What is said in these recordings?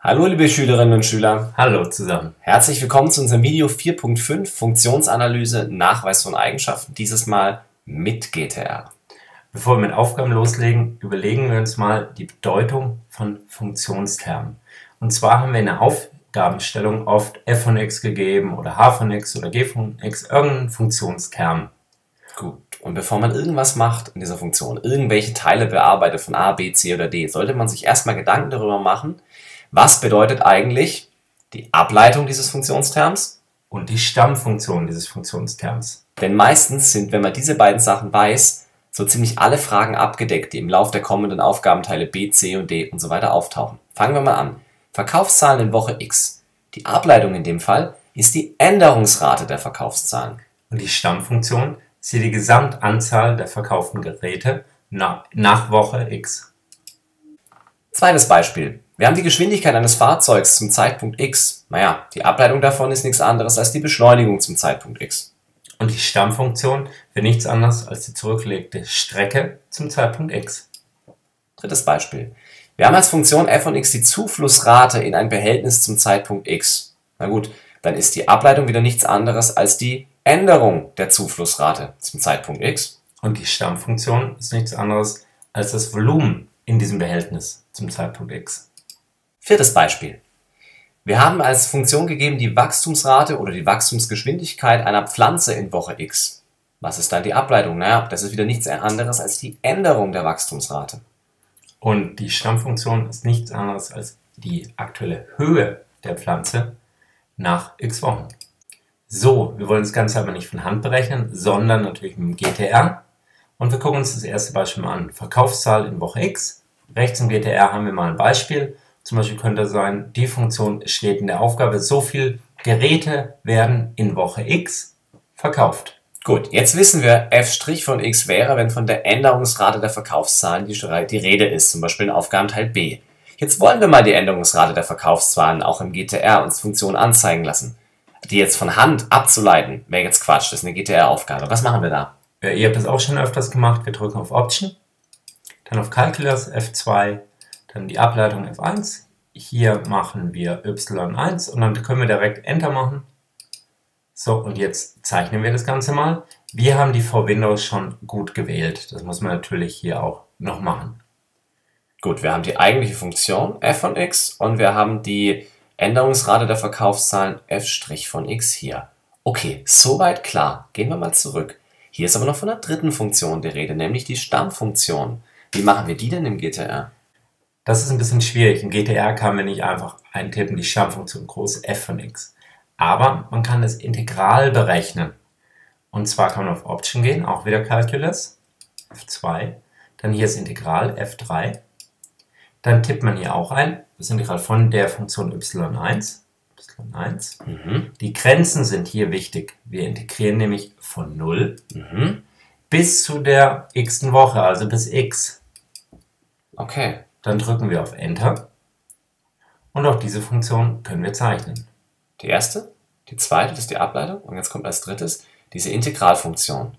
Hallo liebe Schülerinnen und Schüler, Hallo zusammen. herzlich willkommen zu unserem Video 4.5 Funktionsanalyse, Nachweis von Eigenschaften, dieses Mal mit GTR. Bevor wir mit Aufgaben loslegen, überlegen wir uns mal die Bedeutung von Funktionstermen. Und zwar haben wir in der Aufgabenstellung oft f von x gegeben oder h von x oder g von x, irgendeinen Funktionsterm. Gut, und bevor man irgendwas macht in dieser Funktion, irgendwelche Teile bearbeitet von a, b, c oder d, sollte man sich erstmal Gedanken darüber machen, was bedeutet eigentlich die Ableitung dieses Funktionsterms Und die Stammfunktion dieses Funktionsterms. Denn meistens sind, wenn man diese beiden Sachen weiß, so ziemlich alle Fragen abgedeckt, die im Lauf der kommenden Aufgabenteile B, C und D und so weiter auftauchen. Fangen wir mal an. Verkaufszahlen in Woche X. Die Ableitung in dem Fall ist die Änderungsrate der Verkaufszahlen. Und die Stammfunktion ist hier die Gesamtanzahl der verkauften Geräte nach Woche X. Zweites Beispiel. Wir haben die Geschwindigkeit eines Fahrzeugs zum Zeitpunkt X. Naja, die Ableitung davon ist nichts anderes als die Beschleunigung zum Zeitpunkt X. Und die Stammfunktion wäre nichts anderes als die zurückgelegte Strecke zum Zeitpunkt x. Drittes Beispiel. Wir haben als Funktion f von x die Zuflussrate in ein Behältnis zum Zeitpunkt x. Na gut, dann ist die Ableitung wieder nichts anderes als die Änderung der Zuflussrate zum Zeitpunkt x. Und die Stammfunktion ist nichts anderes als das Volumen in diesem Behältnis zum Zeitpunkt x. Viertes Beispiel. Wir haben als Funktion gegeben die Wachstumsrate oder die Wachstumsgeschwindigkeit einer Pflanze in Woche x. Was ist dann die Ableitung? Naja, das ist wieder nichts anderes als die Änderung der Wachstumsrate. Und die Stammfunktion ist nichts anderes als die aktuelle Höhe der Pflanze nach x Wochen. So, wir wollen das Ganze aber nicht von Hand berechnen, sondern natürlich mit dem GTR. Und wir gucken uns das erste Beispiel mal an. Verkaufszahl in Woche x. Rechts im GTR haben wir mal ein Beispiel. Zum Beispiel könnte sein, die Funktion steht in der Aufgabe, so viele Geräte werden in Woche x verkauft. Gut, jetzt wissen wir, f' von x wäre, wenn von der Änderungsrate der Verkaufszahlen die Rede ist, zum Beispiel in Aufgabenteil B. Jetzt wollen wir mal die Änderungsrate der Verkaufszahlen auch im GTR uns Funktion anzeigen lassen. Die jetzt von Hand abzuleiten, wäre jetzt Quatsch, das ist eine GTR-Aufgabe. Was machen wir da? Ihr habt das auch schon öfters gemacht. Wir drücken auf Option, dann auf Calculus F2, dann die Ableitung F1. Hier machen wir Y1 und dann können wir direkt Enter machen. So, und jetzt zeichnen wir das Ganze mal. Wir haben die vor Windows schon gut gewählt. Das muss man natürlich hier auch noch machen. Gut, wir haben die eigentliche Funktion f von x und wir haben die Änderungsrate der Verkaufszahlen f' von x hier. Okay, soweit klar. Gehen wir mal zurück. Hier ist aber noch von der dritten Funktion die Rede, nämlich die Stammfunktion. Wie machen wir die denn im GTR? Das ist ein bisschen schwierig. Im GTR kann man nicht einfach eintippen, die Stammfunktion groß f von x. Aber man kann das Integral berechnen. Und zwar kann man auf Option gehen, auch wieder Calculus, F2. Dann hier das Integral, F3. Dann tippt man hier auch ein, das Integral von der Funktion y1. Die Grenzen sind hier wichtig. Wir integrieren nämlich von 0 bis zu der x. Woche, also bis x. Okay. Dann drücken wir auf Enter und auch diese Funktion können wir zeichnen. Die erste, die zweite, das ist die Ableitung und jetzt kommt als drittes diese Integralfunktion.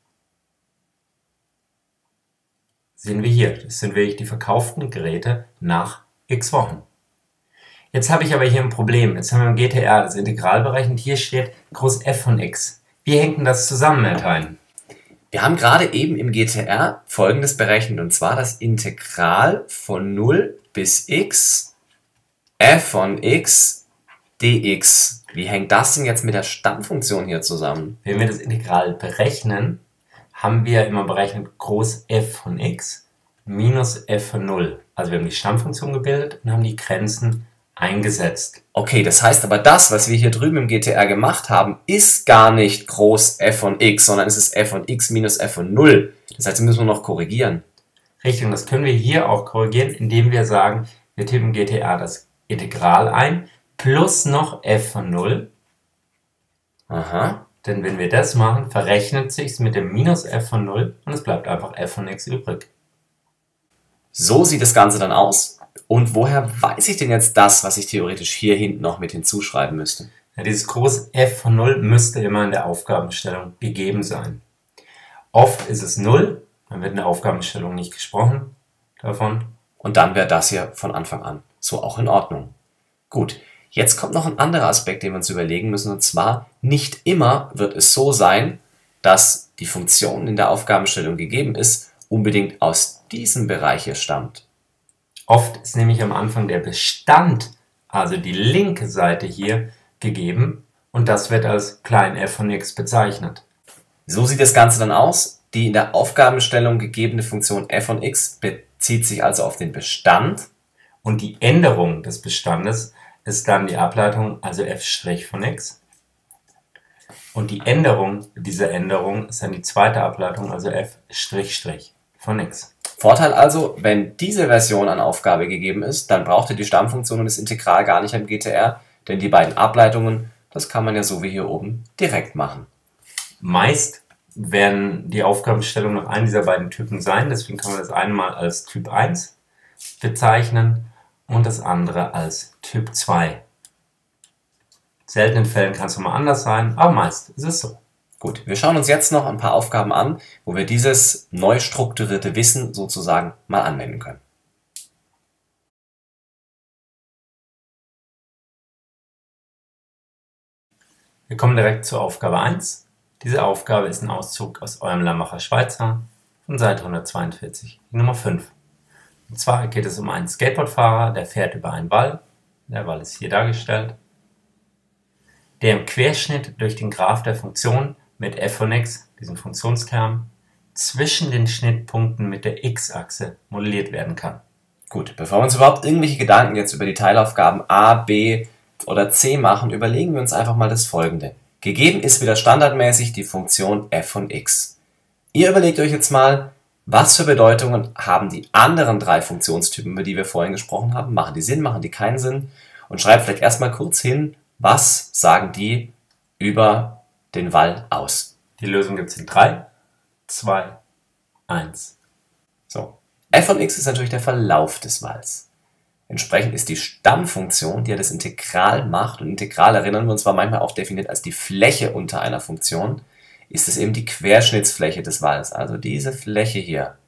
Sehen wir hier, das sind wirklich die verkauften Geräte nach x Wochen. Jetzt habe ich aber hier ein Problem. Jetzt haben wir im GTR das Integral berechnet. Hier steht groß f von x. Wie hängt denn das zusammen, Herr Thein? Wir haben gerade eben im GTR Folgendes berechnet, und zwar das Integral von 0 bis x f von x dx. Wie hängt das denn jetzt mit der Stammfunktion hier zusammen? Wenn wir das Integral berechnen, haben wir immer berechnet groß f von x minus f von 0. Also wir haben die Stammfunktion gebildet und haben die Grenzen eingesetzt. Okay, das heißt aber, das, was wir hier drüben im GTR gemacht haben, ist gar nicht groß f von x, sondern es ist f von x minus f von 0. Das heißt, das müssen wir noch korrigieren. Richtig, und das können wir hier auch korrigieren, indem wir sagen, wir tippen im GTR das Integral ein, plus noch f von 0. Aha. Denn wenn wir das machen, verrechnet sich es mit dem minus f von 0 und es bleibt einfach f von x übrig. So sieht das Ganze dann aus. Und woher weiß ich denn jetzt das, was ich theoretisch hier hinten noch mit hinzuschreiben müsste? Ja, dieses große f von 0 müsste immer in der Aufgabenstellung gegeben sein. Oft ist es 0, dann wird in der Aufgabenstellung nicht gesprochen davon. Und dann wäre das hier von Anfang an so auch in Ordnung. Gut, jetzt kommt noch ein anderer Aspekt, den wir uns überlegen müssen, und zwar, nicht immer wird es so sein, dass die Funktion in der Aufgabenstellung gegeben ist, unbedingt aus diesem Bereich hier stammt. Oft ist nämlich am Anfang der Bestand, also die linke Seite hier, gegeben und das wird als klein f von x bezeichnet. So sieht das Ganze dann aus. Die in der Aufgabenstellung gegebene Funktion f von x bezieht sich also auf den Bestand. Und die Änderung des Bestandes ist dann die Ableitung, also f' von x. Und die Änderung dieser Änderung ist dann die zweite Ableitung, also f' von x. Vorteil also, wenn diese Version an Aufgabe gegeben ist, dann braucht ihr die Stammfunktion und das Integral gar nicht am GTR, denn die beiden Ableitungen, das kann man ja so wie hier oben direkt machen. Meist werden die Aufgabenstellungen noch einen dieser beiden Typen sein, deswegen kann man das einmal als Typ 1 bezeichnen und das andere als Typ 2. In seltenen Fällen kann es nochmal anders sein, aber meist ist es so. Gut, wir schauen uns jetzt noch ein paar Aufgaben an, wo wir dieses neu strukturierte Wissen sozusagen mal anwenden können. Wir kommen direkt zur Aufgabe 1. Diese Aufgabe ist ein Auszug aus eurem Lammacher Schweizer von Seite 142, die Nummer 5. Und zwar geht es um einen Skateboardfahrer, der fährt über einen Wall, der Wall ist hier dargestellt, der im Querschnitt durch den Graph der Funktion mit f von x, diesem Funktionsterm, zwischen den Schnittpunkten mit der x-Achse modelliert werden kann. Gut, bevor wir uns überhaupt irgendwelche Gedanken jetzt über die Teilaufgaben A, B oder C machen, überlegen wir uns einfach mal das Folgende. Gegeben ist wieder standardmäßig die Funktion f von x. Ihr überlegt euch jetzt mal, was für Bedeutungen haben die anderen drei Funktionstypen, über die wir vorhin gesprochen haben? Machen die Sinn, machen die keinen Sinn? Und schreibt vielleicht erstmal kurz hin, was sagen die über den Wall aus? Die Lösung gibt es in 3, 2, 1. So, f von x ist natürlich der Verlauf des Walls. Entsprechend ist die Stammfunktion, die ja das Integral macht, und Integral erinnern wir uns, war manchmal auch definiert als die Fläche unter einer Funktion, ist es eben die Querschnittsfläche des Walls, also diese Fläche hier.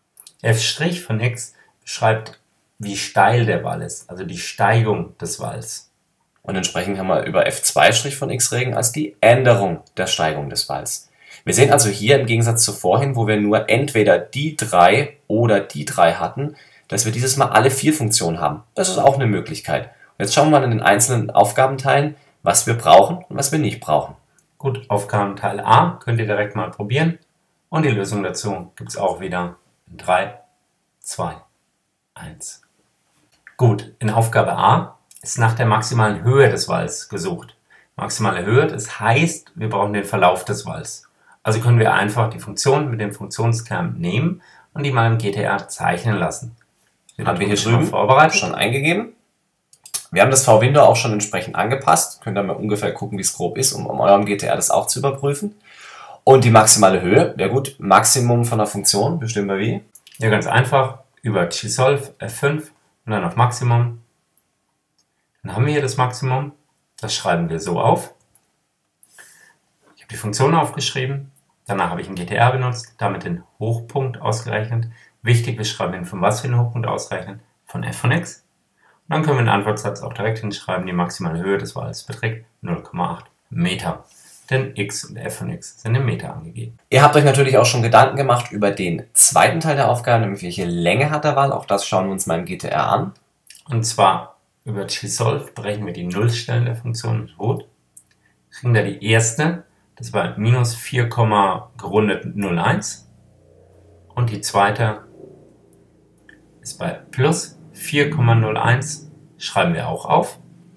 f' von x beschreibt, wie steil der Wall ist, also die Steigung des Walls. Und entsprechend kann man über f2' von x reden als die Änderung der Steigung des Walls. Wir sehen also hier im Gegensatz zu vorhin, wo wir nur entweder die 3 oder die 3 hatten, dass wir dieses Mal alle 4 Funktionen haben. Das ist auch eine Möglichkeit. Und jetzt schauen wir mal in den einzelnen Aufgabenteilen, was wir brauchen und was wir nicht brauchen. Gut, Aufgabenteil A könnt ihr direkt mal probieren. Und die Lösung dazu gibt es auch wieder in 3, 2, 1. Gut, in Aufgabe A ist nach der maximalen Höhe des Walls gesucht. Maximale Höhe, das heißt, wir brauchen den Verlauf des Walls. Also können wir einfach die Funktion mit dem Funktionskern nehmen und die mal im GTR zeichnen lassen. Haben wir hier drüben vorbereitet, schon eingegeben. Wir haben das V-Window auch schon entsprechend angepasst. Könnt ihr mal ungefähr gucken, wie es grob ist, um eurem GTR das auch zu überprüfen. Und die maximale Höhe, ja gut, Maximum von der Funktion, bestimmen wir wie? Ja, ganz einfach, über gsolve F5 und dann auf Maximum. Dann haben wir hier das Maximum, das schreiben wir so auf. Ich habe die Funktion aufgeschrieben, danach habe ich ein GTR benutzt, damit den Hochpunkt ausgerechnet. Wichtig, wir schreiben hin, von was wir den Hochpunkt ausrechnen, von f von x. Und dann können wir den Antwortsatz auch direkt hinschreiben, die maximale Höhe des Walls beträgt 0,8 Meter. Denn x und f von x sind in Meter angegeben. Ihr habt euch natürlich auch schon Gedanken gemacht über den zweiten Teil der Aufgabe, nämlich welche Länge hat der Wall. Auch das schauen wir uns mal im GTR an. Und zwar über gsolve berechnen wir die Nullstellen der Funktion mit Rot. Kriegen da die erste, das war minus 4, gerundet 0,1. Und die zweite ist bei plus 4,01, schreiben wir auch auf.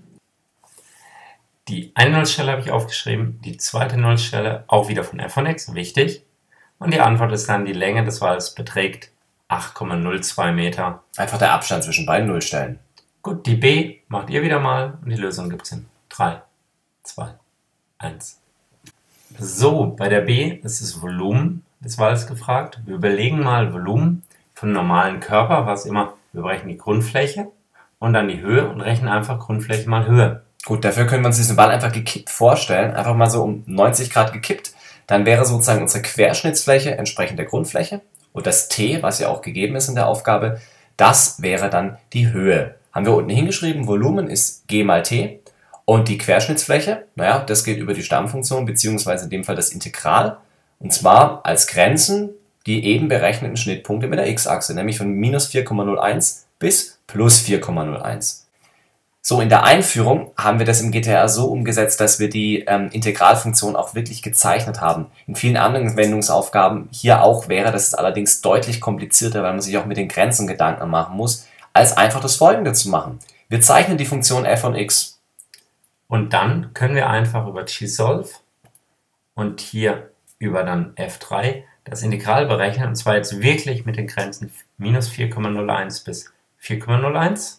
Die eine Nullstelle habe ich aufgeschrieben, die zweite Nullstelle auch wieder von f von x, wichtig. Und die Antwort ist dann, die Länge des Walls beträgt 8,02 Meter. Einfach der Abstand zwischen beiden Nullstellen. Gut, die B macht ihr wieder mal und die Lösung gibt es in 3, 2, 1. So, bei der B ist das Volumen des Walls gefragt. Wir überlegen mal Volumen von einem normalen Körper, was immer, wir berechnen die Grundfläche und dann die Höhe und rechnen einfach Grundfläche mal Höhe. Gut, dafür können wir uns diesen Ball einfach gekippt vorstellen, einfach mal so um 90 Grad gekippt. Dann wäre sozusagen unsere Querschnittsfläche entsprechend der Grundfläche und das T, was ja auch gegeben ist in der Aufgabe, das wäre dann die Höhe. Haben wir unten hingeschrieben, Volumen ist G mal T und die Querschnittsfläche, naja, das geht über die Stammfunktion beziehungsweise in dem Fall das Integral und zwar als Grenzen die eben berechneten Schnittpunkte mit der x-Achse, nämlich von minus 4,01 bis plus 4,01. So, in der Einführung haben wir das im GTR so umgesetzt, dass wir die Integralfunktion auch wirklich gezeichnet haben. In vielen anderen Wendungsaufgaben hier auch wäre das allerdings deutlich komplizierter, weil man sich auch mit den Grenzen Gedanken machen muss, als einfach das Folgende zu machen. Wir zeichnen die Funktion f von x. Und dann können wir einfach über Gsolve und hier über dann f3 das Integral berechnen, und zwar jetzt wirklich mit den Grenzen minus 4,01 bis 4,01.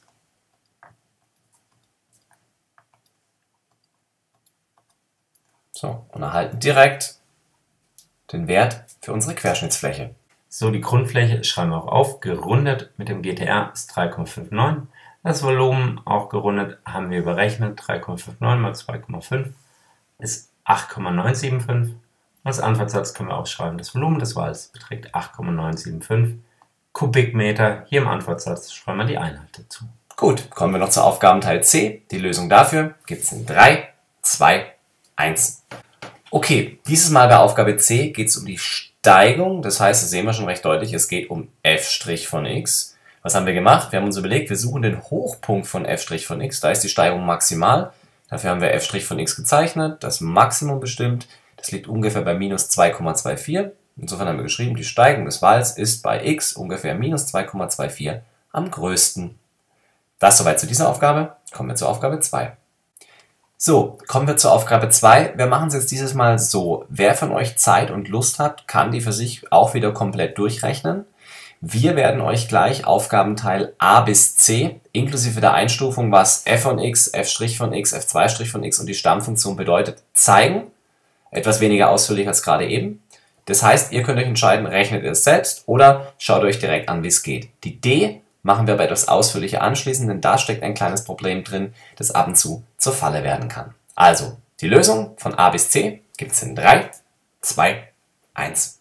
So, und erhalten direkt den Wert für unsere Querschnittsfläche. So, die Grundfläche schreiben wir auch auf, gerundet mit dem GTR ist 3,59. Das Volumen auch gerundet haben wir berechnet, 3,59 mal 2,5 ist 8,975. Als Antwortsatz können wir auch schreiben, das Volumen des Walls beträgt 8,975 Kubikmeter. Hier im Antwortsatz schreiben wir die Einheit dazu. Gut, kommen wir noch zur Aufgabenteil C. Die Lösung dafür gibt es in 3, 2, 1. Okay, dieses Mal bei Aufgabe C geht es um die Steigung. Das heißt, das sehen wir schon recht deutlich, es geht um f' von x. Was haben wir gemacht? Wir haben uns überlegt, wir suchen den Hochpunkt von f' von x. Da ist die Steigung maximal. Dafür haben wir f' von x gezeichnet, das Maximum bestimmt. Das liegt ungefähr bei minus 2,24. Insofern haben wir geschrieben, die Steigung des Walls ist bei x ungefähr minus 2,24 am größten. Das soweit zu dieser Aufgabe. Kommen wir zur Aufgabe 2. So, kommen wir zur Aufgabe 2. Wir machen es jetzt dieses Mal so. Wer von euch Zeit und Lust hat, kann die für sich auch wieder komplett durchrechnen. Wir werden euch gleich Aufgabenteil A bis C inklusive der Einstufung, was f von x, f' von x, f2' von x und die Stammfunktion bedeutet, zeigen. Etwas weniger ausführlich als gerade eben. Das heißt, ihr könnt euch entscheiden, rechnet ihr es selbst oder schaut euch direkt an, wie es geht. Die D machen wir aber etwas ausführlicher anschließen, denn da steckt ein kleines Problem drin, das ab und zu zur Falle werden kann. Also, die Lösung von A bis C gibt es in 3, 2, 1.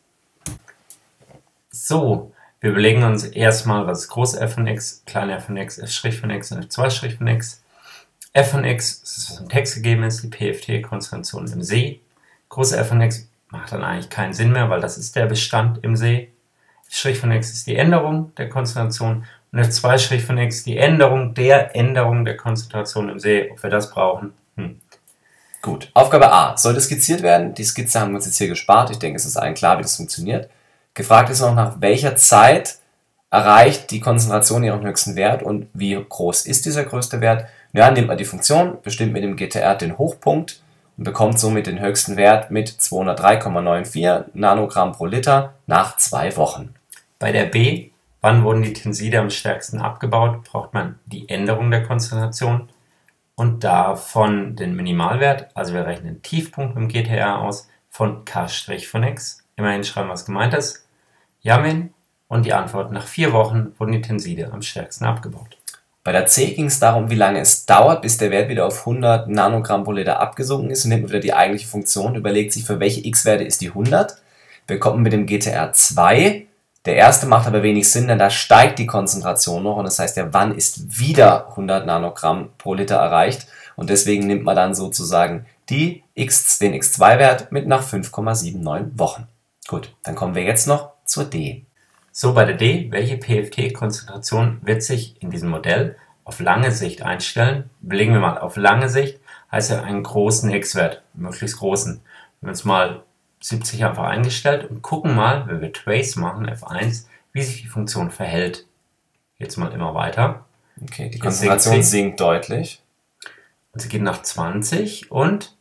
So, wir überlegen uns erstmal, was ist groß f von x, klein f von x, f' von x und f2' von x. F von x, das ist was im Text gegeben ist, die PFT-Konzentration im See. Große f von x macht dann eigentlich keinen Sinn mehr, weil das ist der Bestand im See. f' von x ist die Änderung der Konzentration und f2' von x die Änderung der Konzentration im See. Ob wir das brauchen? Gut, Aufgabe A. Sollte skizziert werden? Die Skizze haben wir uns jetzt hier gespart. Ich denke, es ist allen klar, wie das funktioniert. Gefragt ist noch, nach welcher Zeit erreicht die Konzentration ihren höchsten Wert und wie groß ist dieser größte Wert? Ja, nimmt man die Funktion, bestimmt mit dem GTR den Hochpunkt und bekommt somit den höchsten Wert mit 203,94 Nanogramm pro Liter nach 2 Wochen. Bei der B, wann wurden die Tenside am stärksten abgebaut, braucht man die Änderung der Konzentration und davon den Minimalwert, also wir rechnen den Tiefpunkt im GTR aus, von K' von x. Immerhin schreiben, was gemeint ist. Jamin und die Antwort, nach 4 Wochen wurden die Tenside am stärksten abgebaut. Bei der C ging es darum, wie lange es dauert, bis der Wert wieder auf 100 Nanogramm pro Liter abgesunken ist und nimmt wieder die eigentliche Funktion, überlegt sich, für welche x-Werte ist die 100. Wir kommen mit dem GTR 2. Der erste macht aber wenig Sinn, denn da steigt die Konzentration noch und das heißt, der wann ist wieder 100 Nanogramm pro Liter erreicht und deswegen nimmt man dann sozusagen den x2-Wert mit nach 5,79 Wochen. Gut, dann kommen wir jetzt noch zur D. So, bei der D, welche PFT-Konzentration wird sich in diesem Modell auf lange Sicht einstellen? Belegen wir mal, auf lange Sicht heißt ja einen großen x-Wert, möglichst großen. Wir haben uns mal 70 einfach eingestellt und gucken mal, wenn wir Trace machen, F1, wie sich die Funktion verhält. Jetzt mal immer weiter. Okay, die Konzentration sinkt deutlich. Und sie geht nach 20 und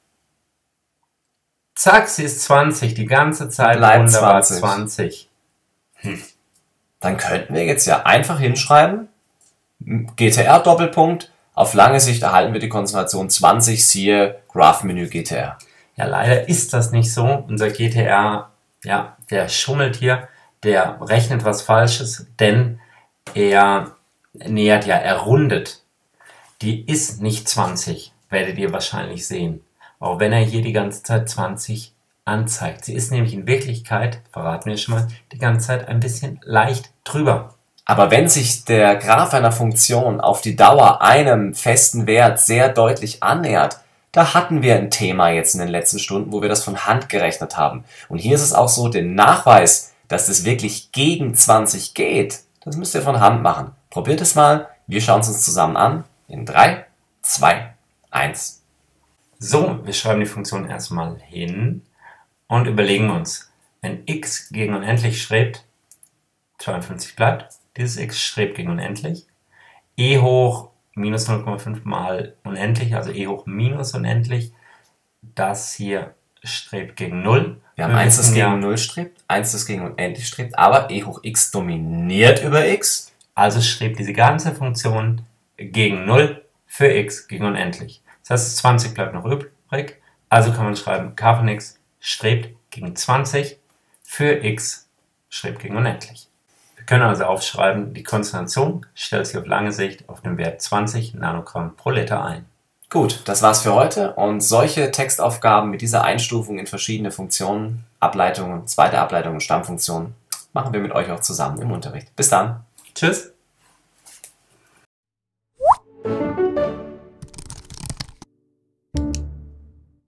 zack, sie ist 20, die ganze Zeit bleibt wunderbar 20. Dann könnten wir jetzt ja einfach hinschreiben, GTR Doppelpunkt, auf lange Sicht erhalten wir die Konzentration 20, siehe Graph-Menü GTR. Ja, leider ist das nicht so. Unser GTR, ja, der schummelt hier, der rechnet was Falsches, denn er nähert ja, er rundet. Die ist nicht 20, werdet ihr wahrscheinlich sehen. Auch wenn er hier die ganze Zeit 20 anzeigt. Sie ist nämlich in Wirklichkeit, verraten wir schon mal, die ganze Zeit ein bisschen leicht drüber. Aber wenn sich der Graph einer Funktion auf die Dauer einem festen Wert sehr deutlich annähert, da hatten wir ein Thema jetzt in den letzten Stunden, wo wir das von Hand gerechnet haben. Und hier ist es auch so, den Nachweis, dass es wirklich gegen 20 geht, das müsst ihr von Hand machen. Probiert es mal, wir schauen es uns zusammen an. In 3, 2, 1. So, wir schreiben die Funktion erstmal hin und überlegen uns, wenn x gegen unendlich strebt, 52 bleibt, dieses x strebt gegen unendlich, e hoch minus 0,5 mal unendlich, also e hoch minus unendlich, das hier strebt gegen 0. Wir haben eins, das gegen 0 strebt, eins, das gegen unendlich strebt, aber e hoch x dominiert über x. Also strebt diese ganze Funktion gegen 0 für x gegen unendlich. Das heißt, 20 bleibt noch übrig, also kann man schreiben, k von x strebt gegen 20 für x strebt gegen unendlich. Wir können also aufschreiben, die Konzentration stellt sich auf lange Sicht auf den Wert 20 Nanogramm pro Liter ein. Gut, das war's für heute und solche Textaufgaben mit dieser Einstufung in verschiedene Funktionen, Ableitungen, zweite Ableitung und Stammfunktionen machen wir mit euch auch zusammen im Unterricht. Bis dann. Tschüss.